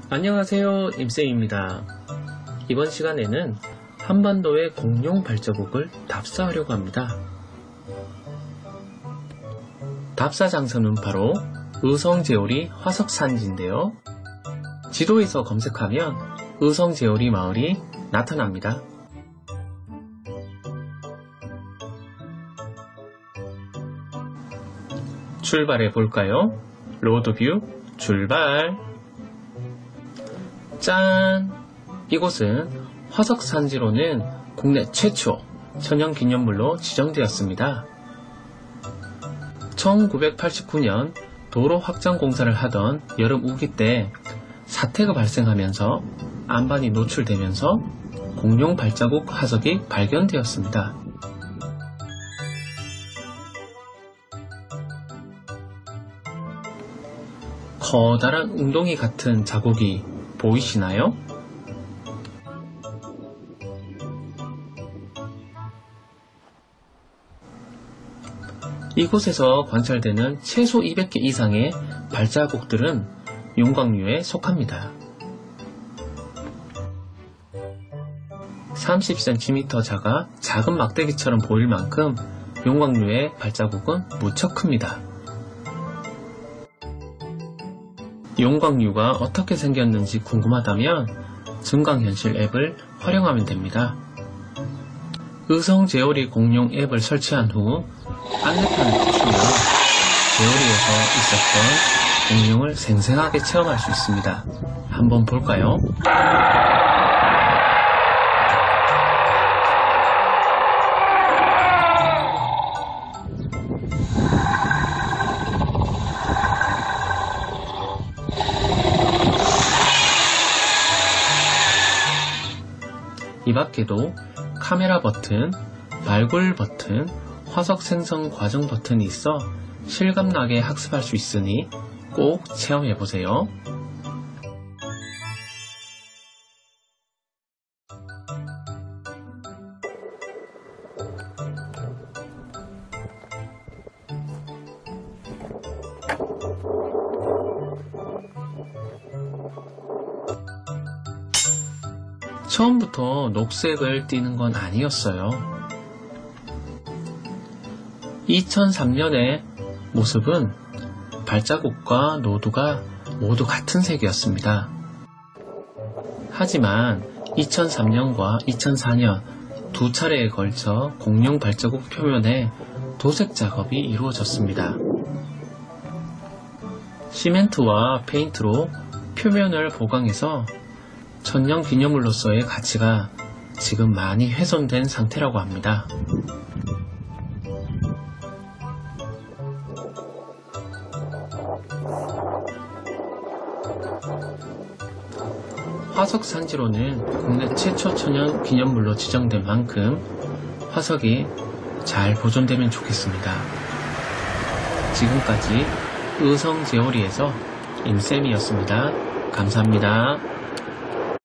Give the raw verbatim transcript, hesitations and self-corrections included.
안녕하세요, 임쌤입니다. 이번 시간에는 한반도의 공룡 발자국을 답사하려고 합니다. 답사 장소는 바로 의성제오리 화석산지인데요. 지도에서 검색하면 의성제오리 마을이 나타납니다. 출발해 볼까요? 로드뷰 출발! 짠! 이곳은 화석산지로는 국내 최초 천연기념물로 지정되었습니다. 천구백팔십구 년 도로 확장 공사를 하던 여름 우기 때 사태가 발생하면서 안반이 노출되면서 공룡 발자국 화석이 발견되었습니다. 커다란 웅덩이 같은 자국이 보이시나요? 이곳에서 관찰되는 최소 이백 개 이상의 발자국들은 용광류에 속합니다. 삼십 센티미터 작아 작은 막대기처럼 보일 만큼 용광류의 발자국은 무척 큽니다. 용광류가 어떻게 생겼는지 궁금하다면 증강현실 앱을 활용하면 됩니다. 의성제오리 공룡 앱을 설치한 후 안내판을 켜시면 제오리에서 있었던 공룡을 생생하게 체험할 수 있습니다. 한번 볼까요? 이 밖에도 카메라 버튼, 발굴 버튼, 화석 생성 과정 버튼이 있어 실감나게 학습할 수 있으니 꼭 체험해보세요. 처음부터 녹색을 띠는 건 아니었어요. 이천삼 년의 모습은 발자국과 노두가 모두 같은 색이었습니다. 하지만 이천삼 년과 이천사 년 두 차례에 걸쳐 공룡 발자국 표면에 도색 작업이 이루어졌습니다. 시멘트와 페인트로 표면을 보강해서 천연기념물로서의 가치가 지금 많이 훼손된 상태라고 합니다. 화석산지로는 국내 최초 천연기념물로 지정된 만큼 화석이 잘 보존되면 좋겠습니다. 지금까지 의성제오리에서 임쌤이었습니다. 감사합니다.